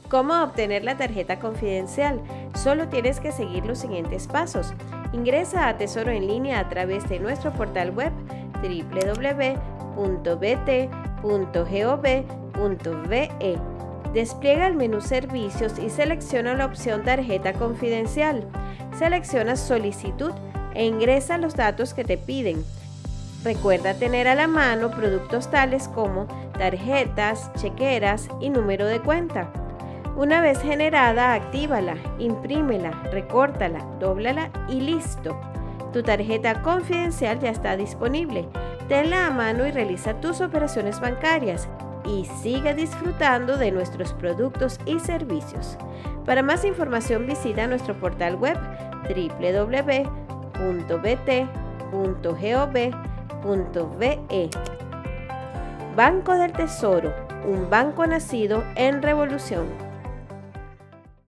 ¿Cómo obtener la tarjeta confidencial? Solo tienes que seguir los siguientes pasos. Ingresa a Tesoro en línea a través de nuestro portal web www.bt.gov.be. Despliega el menú Servicios y selecciona la opción Tarjeta Confidencial. Selecciona Solicitud e ingresa los datos que te piden. Recuerda tener a la mano productos tales como tarjetas, chequeras y número de cuenta. Una vez generada, actívala, imprímela, recórtala, dóblala y listo. Tu tarjeta confidencial ya está disponible. Tenla a mano y realiza tus operaciones bancarias y sigue disfrutando de nuestros productos y servicios. Para más información visita nuestro portal web www.bt.gov.be. Banco del Tesoro, un banco nacido en revolución.